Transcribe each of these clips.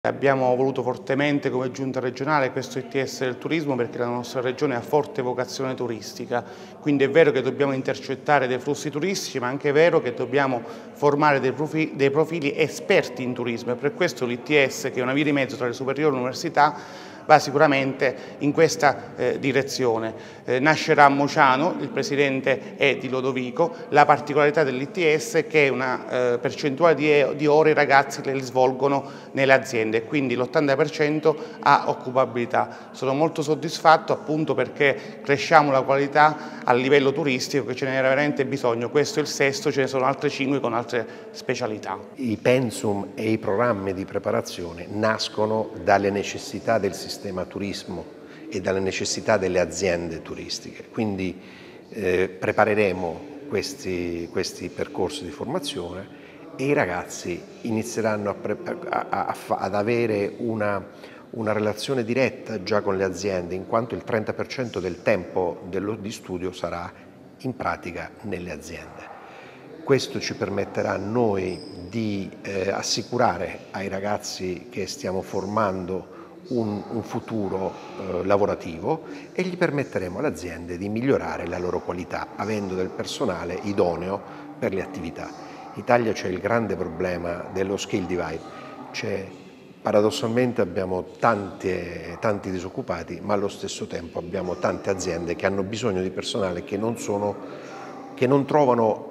Abbiamo voluto fortemente come giunta regionale questo ITS del turismo perché la nostra regione ha forte vocazione turistica, quindi è vero che dobbiamo intercettare dei flussi turistici, ma anche è vero che dobbiamo formare dei profili esperti in turismo e per questo l'ITS, che è una via di mezzo tra le superiori e l'università, va sicuramente in questa direzione. Nascerà a Mociano, il presidente è di Lodovico, la particolarità dell'ITS è che una percentuale di ore i ragazzi le svolgono nelle aziende e quindi l'80% ha occupabilità. Sono molto soddisfatto appunto perché cresciamo la qualità a livello turistico che ce n'era veramente bisogno. Questo è il sesto, ce ne sono altre 5 con altre specialità. I pensum e i programmi di preparazione nascono dalle necessità del sistema turismo e dalle necessità delle aziende turistiche, quindi prepareremo questi percorsi di formazione e i ragazzi inizieranno ad avere una relazione diretta già con le aziende, in quanto il 30% del tempo di studio sarà in pratica nelle aziende. Questo ci permetterà a noi di assicurare ai ragazzi che stiamo formando un futuro lavorativo e gli permetteremo alle aziende di migliorare la loro qualità, avendo del personale idoneo per le attività. In Italia c'è il grande problema dello skill divide, paradossalmente abbiamo tanti disoccupati, ma allo stesso tempo abbiamo tante aziende che hanno bisogno di personale che non trovano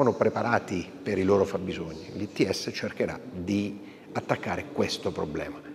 preparati per i loro fabbisogni. L'ITS cercherà di attaccare questo problema.